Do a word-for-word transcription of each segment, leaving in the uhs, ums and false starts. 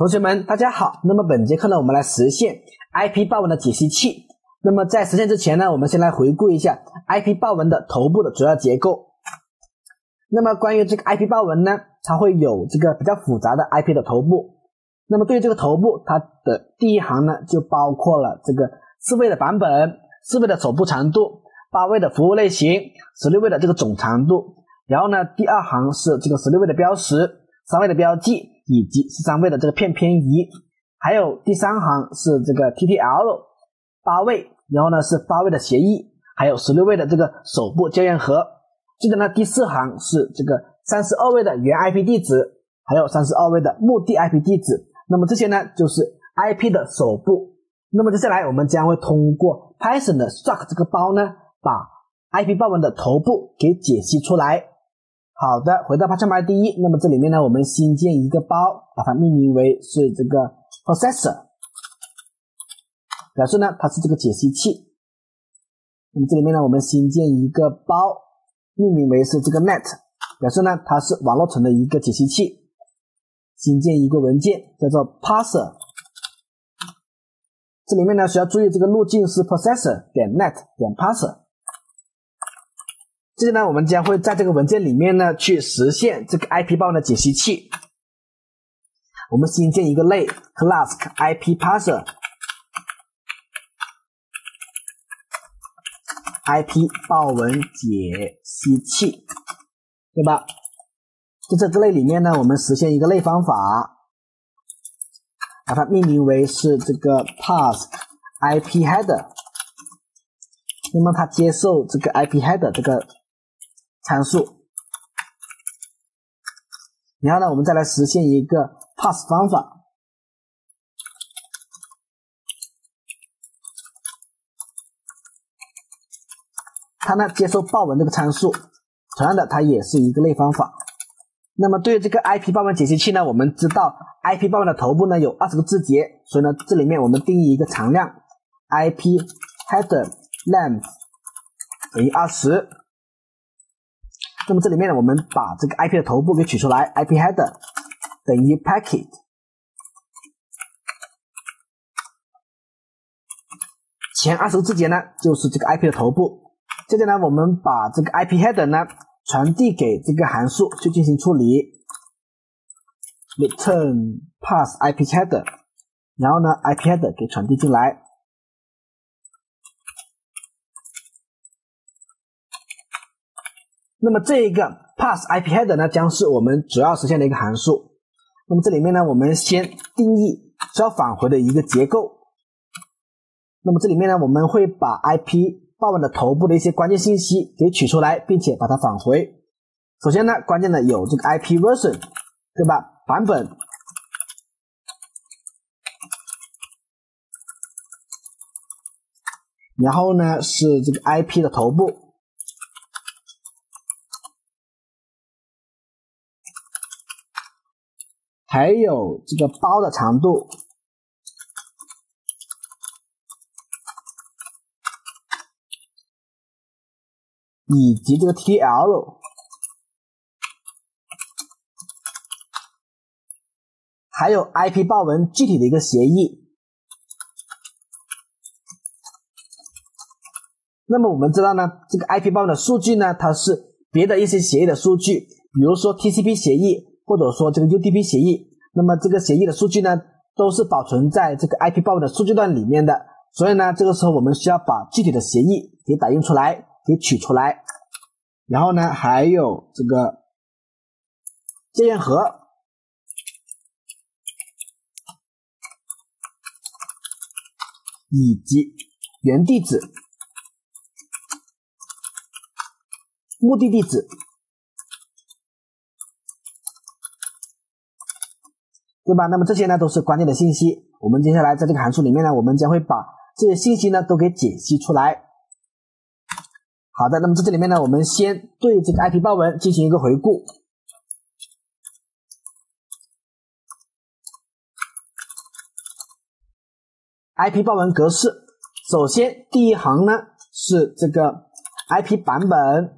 同学们大家好，那么本节课呢我们来实现 I P 报文的解析器。那么在实现之前呢，我们先来回顾一下 I P 报文的头部的主要结构。那么关于这个 I P 报文呢，它会有这个比较复杂的 I P 的头部。那么对于这个头部，它的第一行呢就包括了这个四位的版本、四位的首部长度、八位的服务类型、十六位的这个总长度。然后呢，第二行是这个十六位的标识、三位的标记以及十三位的这个片偏移。还有第三行是这个 T T L 八位，然后呢是八位的协议，还有十六位的这个首部校验盒。接着呢，第四行是这个三十二位的原 I P 地址，还有三十二位的目的 I P 地址。那么这些呢就是 I P 的首部。那么接下来我们将会通过 Python 的 struct 这个包呢，把 I P 报文的头部给解析出来。好的，回到 Python I D E， 那么这里面呢我们新建一个包，把它命名为是这个 processor， 表示呢它是这个解析器。那么这里面呢我们新建一个包，命名为是这个 net， 表示呢它是网络层的一个解析器。新建一个文件叫做 parser， 这里面呢需要注意这个路径是 processor 点 net 点 parser。接着呢我们将会在这个文件里面呢去实现这个 I P 报文的解析器。我们新建一个类 class I P parser， I P 报文解析器，对吧？在这个类里面呢，我们实现一个类方法，把它命名为是这个 task I P header。那么它接受这个 I P header 这个参数。然后呢，我们再来实现一个 pass 方法。它呢接受报文这个参数，同样的它也是一个类方法。那么对于这个 I P 报文解析器呢，我们知道 I P 报文的头部呢有二十个字节，所以呢这里面我们定义一个常量 I P header length 等于二十。那么这里面呢我们把这个 I P 的头部给取出来， I P header 等于 packet， 前二十个字节呢就是这个 I P 的头部。接着呢我们把这个 I P header 呢传递给这个函数去进行处理 return pass I P header， 然后呢 I P header 给传递进来。那么这一个 pass I P header 呢将是我们主要实现的一个函数。那么这里面呢我们先定义需要返回的一个结构。那么这里面呢我们会把 I P 报文的头部的一些关键信息给取出来，并且把它返回。首先呢关键的有这个 I P version， 对吧？版本，然后呢是这个 I P 的头部，还有这个包的长度，以及这个 T T L， 还有 I P 报文具体的一个协议。那么我们知道呢，这个 I P 报文的数据呢，它是别的一些协议的数据，比如说 T C P 协议，或者说这个 U D P 协议。那么这个协议的数据呢，都是保存在这个 I P 报文的数据段里面的。所以呢，这个时候我们需要把具体的协议给打印出来，给取出来。然后呢还有这个校验盒，以及原地址、目的地址，对吧？那么这些呢都是关键的信息。我们接下来在这个函数里面呢，我们将会把这些信息呢都给解析出来。好的，那么在这里面呢，我们先对这个 I P 报文进行一个回顾。I P 报文格式，首先第一行呢是这个 I P 版本，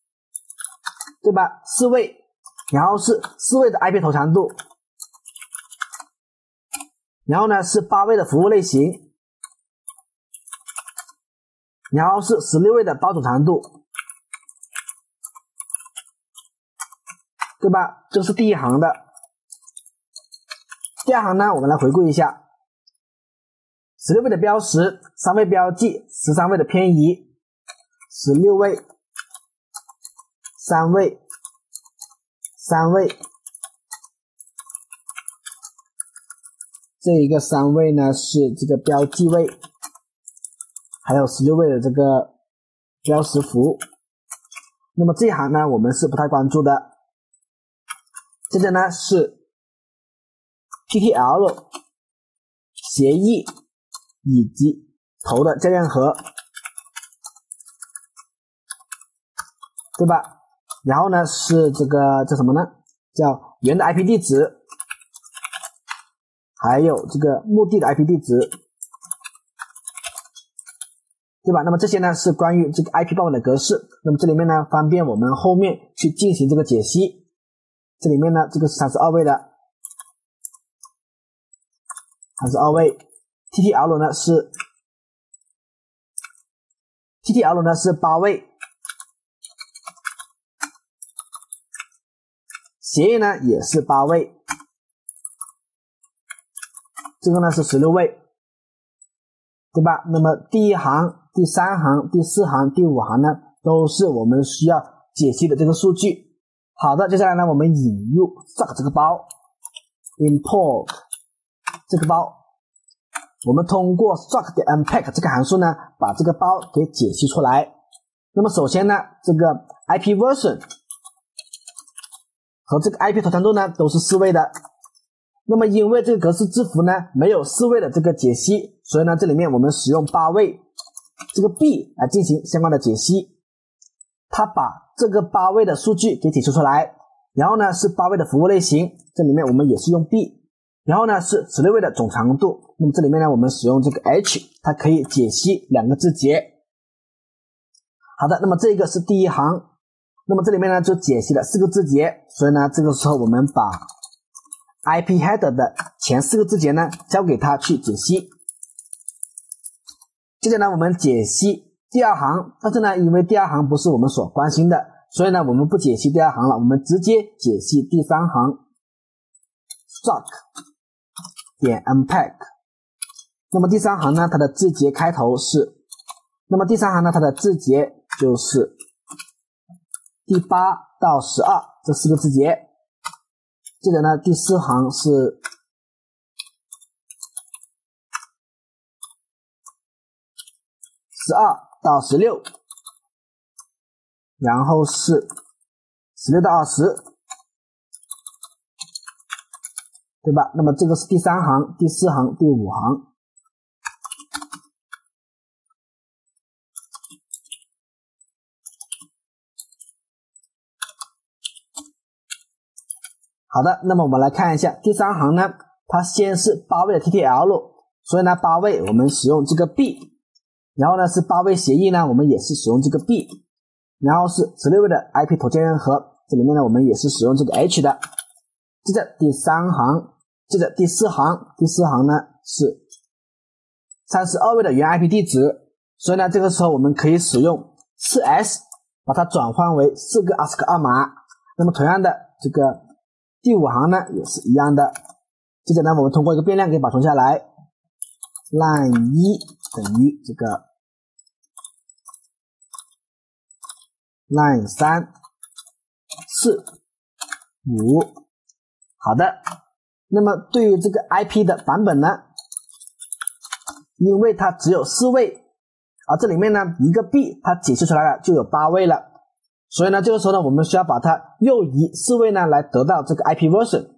对吧？四位，然后是四位的 I P 头长度， 然后呢是八位的服务类型，然后是十六位的包总长度，对吧？这是第一行的。第二行呢，我们来回顾一下，十六位的标识，三位标记，十三位的偏移，十六位，三位，三位，这一个三位呢是这个标记位，还有十六位的这个标识符。那么这一行呢，我们是不太关注的。接着呢是 T T L 协议以及头的校验盒，对吧？然后呢是这个叫什么呢？叫源的 I P 地址，还有这个目的的 I P 地址，对吧？那么这些呢是关于这个 I P 报文的格式。那么这里面呢方便我们后面去进行这个解析。这里面呢这个是三十二位的，三十二位 T T L 呢是 T T L 呢是八位，协议呢也是八位，这个呢是十六位，对吧？那么第一行、第三行、第四行、第五行呢都是我们需要解析的这个数据。好的，接下来呢我们引入 struct 这个包 import 这个包，我们通过 struct 的 unpack 这个函数呢把这个包给解析出来。那么首先呢这个 I P version 和这个 I P 头长度呢都是四位的，那么因为这个格式字符呢没有四位的这个解析，所以呢这里面我们使用八位这个 B 来进行相关的解析。它把这个八位的数据给解析出来，然后呢是八位的服务类型，这里面我们也是用 B， 然后呢是十六位的总长度，那么这里面呢我们使用这个 H， 它可以解析两个字节。好的，那么这个是第一行，那么这里面呢就解析了四个字节，所以呢这个时候我们把 I P header 的前四个字节呢交给它去解析。接着呢我们解析第二行，但是呢因为第二行不是我们所关心的，所以呢我们不解析第二行了，我们直接解析第三行 struct 点 unpack。 那么第三行呢它的字节开头是，那么第三行呢它的字节就是第八到十二这四个字节。接着呢第四行是十二到十六，然后是十六到二十，对吧？那么这个是第三行、第四行、第五行。好的，那么我们来看一下第三行呢，它先是八位的 T T L， 所以呢八位我们使用这个 B， 然后呢是八位协议呢我们也是使用这个 B， 然后是十六位的 I P 头校验盒，这里面呢我们也是使用这个 H 的。接着第三行，接着第四行，第四行呢是三十二位的原 I P 地址，所以呢这个时候我们可以使用 四 S 把它转换为四个 A S C I I 二码。那么同样的这个第五行呢也是一样的。接着呢我们通过一个变量给保存下来， line 一等于这个 line 三 四 五。好的，那么对于这个 I P 的版本呢，因为它只有四位，而这里面呢一个 B 它解析出来了就有八位了，所以呢这个时候呢我们需要把它右移四位呢来得到这个 I P version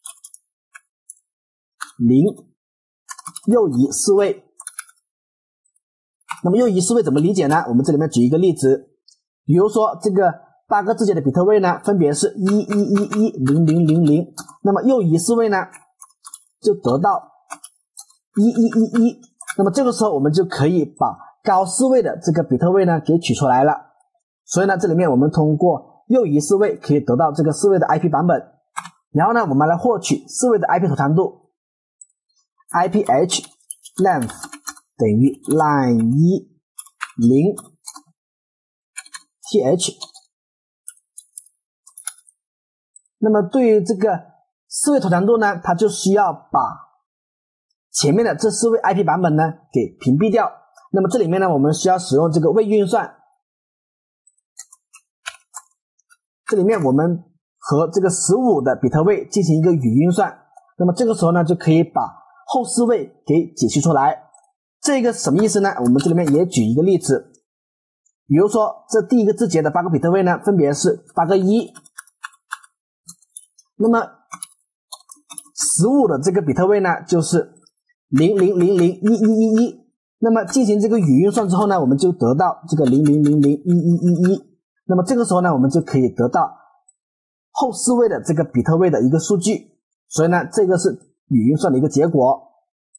零，右移四位。那么右移四位怎么理解呢？我们这里面举一个例子，比如说这个八个字节的比特位呢分别是一一一一零零零零，那么右移四位呢就得到一一一一，那么这个时候我们就可以把高四位的这个比特位呢给取出来了。所以呢这里面我们通过右移四位可以得到这个四位的 I P 版本，然后呢我们来获取四位的 I P 头长度。 I P H length 等于 line 一 零 th。 那么对于这个四位头长度呢，它就需要把前面的这四位 I P 版本呢给屏蔽掉。那么这里面呢，我们需要使用这个位运算，这里面我们和这个十五的比特位进行一个语运算，那么这个时候呢，就可以把后四位给解析出来。这个什么意思呢？我们这里面也举一个例子，比如说这第一个字节的八个比特位呢，分别是八个一，那么十五的这个比特位呢，就是零零零零一一一一。那么进行这个语运算之后呢，我们就得到这个零零零零一一一一。那么这个时候呢，我们就可以得到后四位的这个比特位的一个数据。所以呢，这个是语运算的一个结果。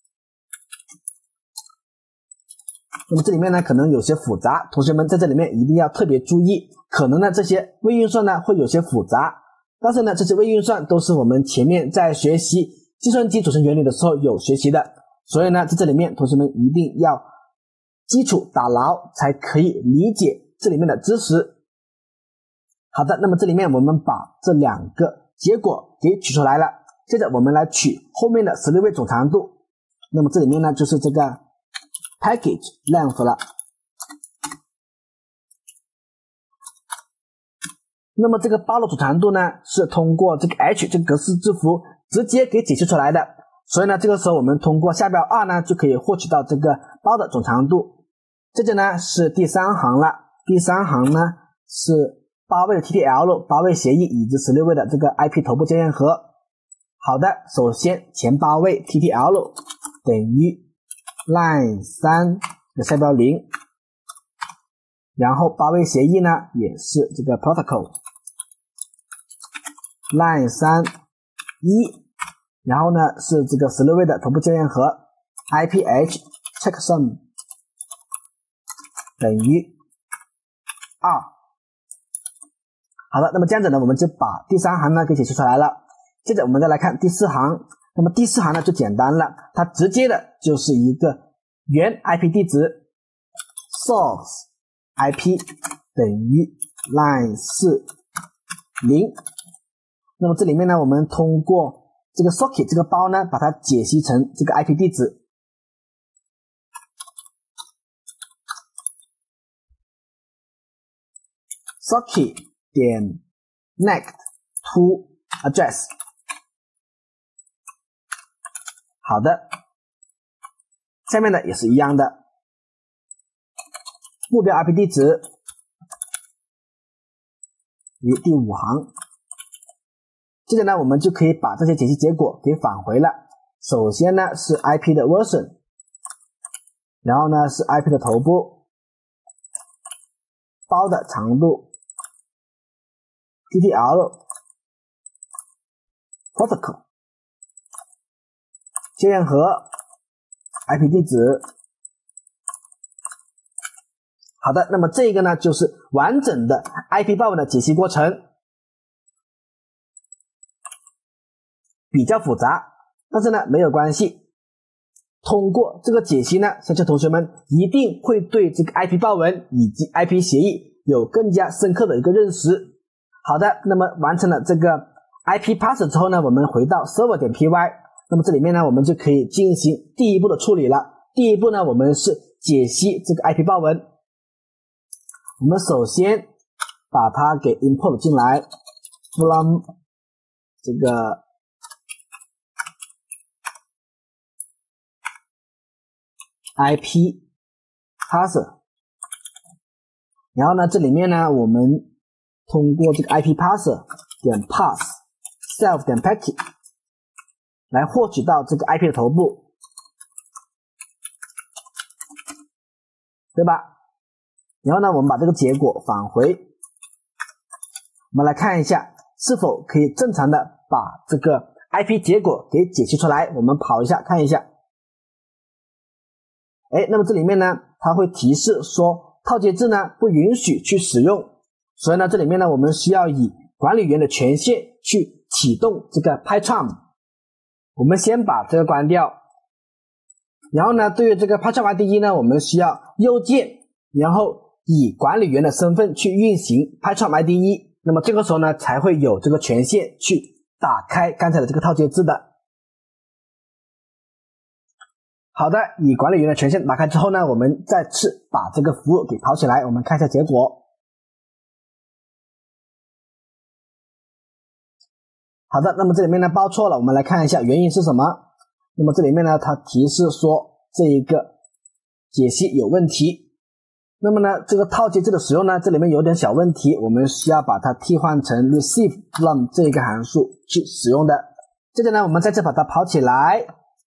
那么这里面呢可能有些复杂，同学们在这里面一定要特别注意，可能呢这些位运算呢会有些复杂，但是呢这些位运算都是我们前面在学习计算机组成原理的时候有学习的，所以呢在这里面同学们一定要基础打牢，才可以理解这里面的知识。好的，那么这里面我们把这两个结果给取出来了，接着我们来取后面的十六位总长度。那么这里面呢就是这个 package length 了。那么这个包的总长度呢是通过这个 h 这个格式字符直接给解析出来的，所以呢这个时候我们通过下标二呢就可以获取到这个包的总长度。接着呢是第三行了，第三行呢是八位的 T T L 八位协议以及十六位的这个 I P 头部校验盒。好的，首先前八位 T T L 等于 line 三的下标零，然后八位协议呢也是这个 protocol line 三一，然后呢是这个十六位的头部校验盒 I P H checksum 等于二。好的，那么这样子呢，我们就把第三行呢给解析出来了。接着我们再来看第四行，那么第四行呢就简单了，它直接的就是一个原 I P 地址 source I P 等于 line 四 零。那么这里面呢，我们通过这个 socket 这个包呢，把它解析成这个 I P 地址。socket 点 connect to address。 好的，下面呢也是一样的，目标 I P 地址于第五行。接着呢我们就可以把这些解析结果给返回了。首先呢是 I P 的 version， 然后呢是 I P 的头部，包的长度T T L protocol 校验盒 I P 地址。好的，那么这个呢就是完整的 I P 报文的解析过程，比较复杂，但是呢没有关系，通过这个解析呢，相信同学们一定会对这个 I P 报文以及 I P 协议有更加深刻的一个认识。好的，那么完成了这个 I P parser 之后呢，我们回到 server 点 py， 那么这里面呢我们就可以进行第一步的处理了。第一步呢我们是解析这个 I P 报文，我们首先把它给 import 进来 from 这个I P parser， 然后呢这里面呢我们通过这个 I P parser 点 pass self 点 packet 来获取到这个 I P 的头部，对吧？然后呢我们把这个结果返回，我们来看一下是否可以正常的把这个 I P 结果给解析出来。我们跑一下看一下，哎，那么这里面呢它会提示说套接字呢不允许去使用，所以呢这里面呢我们需要以管理员的权限去启动这个 PyCharm。我们先把这个关掉， 然后呢，对于这个 PyCharm I D E 呢，我们需要右键，然后以管理员的身份去运行 PyCharm I D E， 那么这个时候呢，才会有这个权限去打开刚才的这个套接字的。好的，以管理员的权限打开之后呢，我们再次把这个服务给跑起来，我们看一下结果。好的，那么这里面呢报错了，我们来看一下原因是什么。那么这里面呢，它提示说这一个解析有问题。那么呢，这个套接字的使用呢，这里面有点小问题，我们需要把它替换成 receive from 这一个函数去使用的。接着呢，我们再次把它跑起来。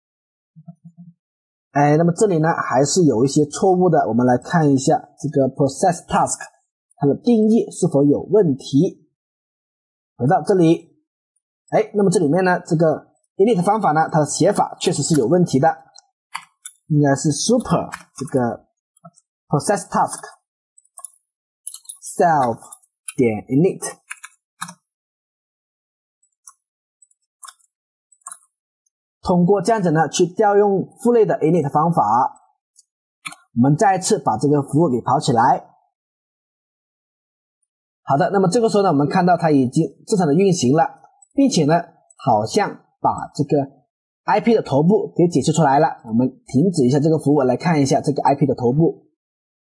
哎，那么这里呢还是有一些错误的，我们来看一下这个 process task 它的定义是否有问题。回到这里，哎，那么这里面呢这个 init 方法呢，它的写法确实是有问题的，应该是 super 这个 process task self 点 init。通过这样子呢去调用父类的 init 方法，我们再次把这个服务给跑起来。好的，那么这个时候呢，我们看到它已经正常的运行了，并且呢好像把这个 I P 的头部给解析出来了。我们停止一下这个服务，来看一下这个 I P 的头部。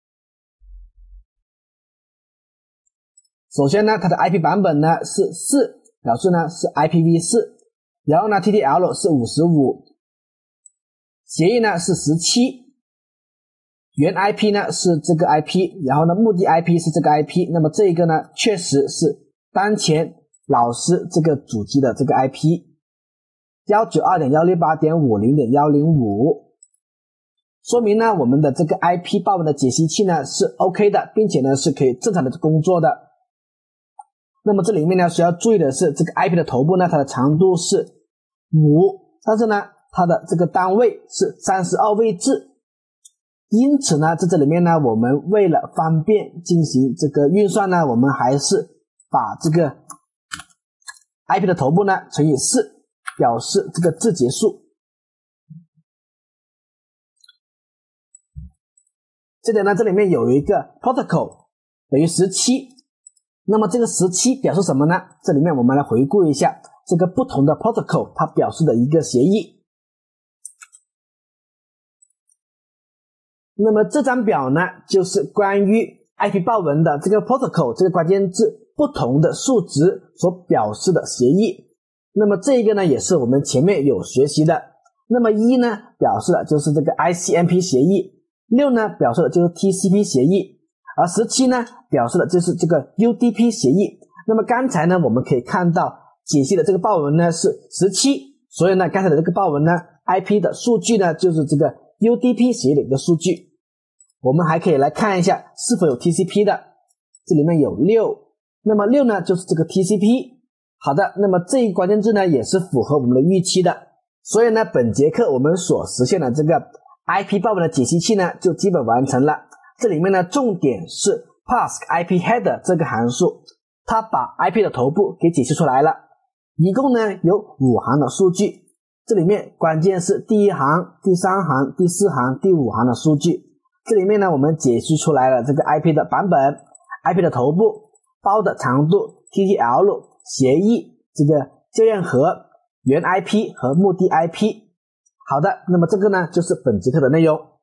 首先呢，它的 I P 版本呢是四，表示呢是 I P v 四。然后呢 T T L 是五十五，协议呢是十七，原 I P 呢是这个 I P， 然后呢目的 I P 是这个 I P， 那么这个呢确实是当前老师这个主机的这个 I P 一九二点一六八点五零点一零五， 说明呢我们的这个 I P 报文的解析器呢是 OK 的，并且呢是可以正常的工作的。那么这里面呢需要注意的是，这个 I P 的头部呢它的长度是五，但是呢它的这个单位是三十二位制，因此呢在这里面呢我们为了方便进行这个运算呢，我们还是把这个 I P 的头部呢乘以四，表示这个字节数。接着呢这里面有一个 protocol 等于十七，那么这个十七表示什么呢？这里面我们来回顾一下这个不同的 protocol 它表示的一个协议。那么这张表呢就是关于 I P 报文的这个 protocol 这个关键字不同的数值所表示的协议。那么这个呢也是我们前面有学习的。那么一呢表示的就是这个 I C M P 协议，六呢表示的就是 T C P 协议，而十七呢表示的就是这个 U D P 协议。那么刚才呢我们可以看到解析的这个报文呢是十七，所以呢刚才的这个报文呢 I P 的数据呢就是这个 U D P 协议的一个数据。我们还可以来看一下是否有 T C P 的，这里面有六，那么六呢就是这个 T C P。 好的，那么这一关键字呢也是符合我们的预期的，所以呢本节课我们所实现的这个 I P 报文的解析器呢就基本完成了。这里面呢重点是 Parse I P Header 这个函数，它把 I P 的头部给解析出来了，一共呢有五行的数据，这里面关键是第一行、第三行、第四行、第五行的数据。这里面呢我们解析出来了这个 I P 的版本、I P 的头部、包的长度、T T L、协议、这个校验盒、原 I P 和目的 I P。 好的，那么这个呢就是本节课的内容。